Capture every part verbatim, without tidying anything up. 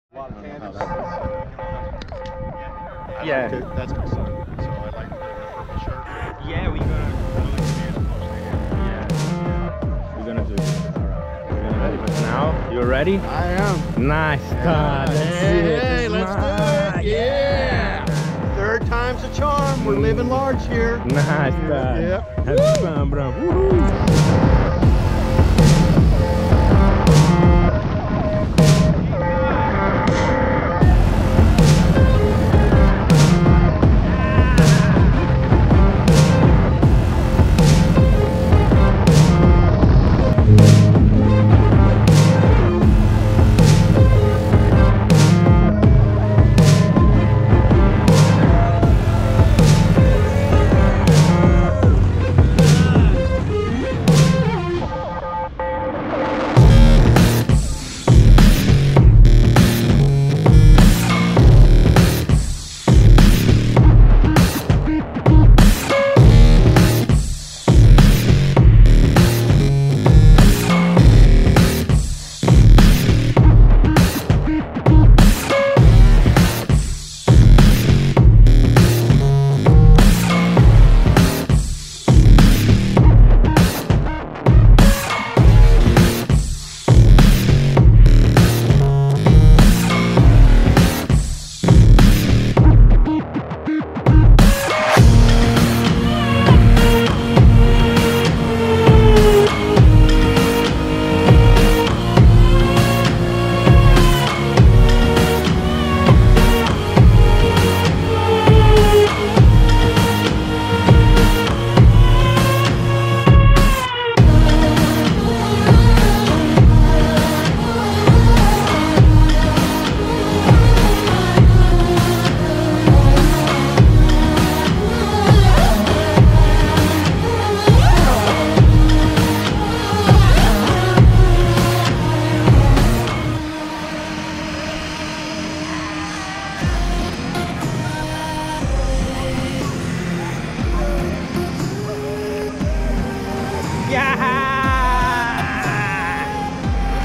A lot of tandems. Yeah. Like that's my son. So I like the, the purple shirt. Yeah, we're gonna. Yeah. We're gonna do it. Alright. We're gonna do it now. You ready? I am. Nice, Todd. Hey, hey, let's do it. Yeah. Third time's a charm. We're living large here. Nice, Todd. Yep. Have fun, bro. Woohoo.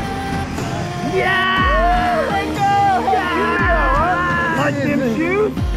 Yeah! Yeah! Like them shoes?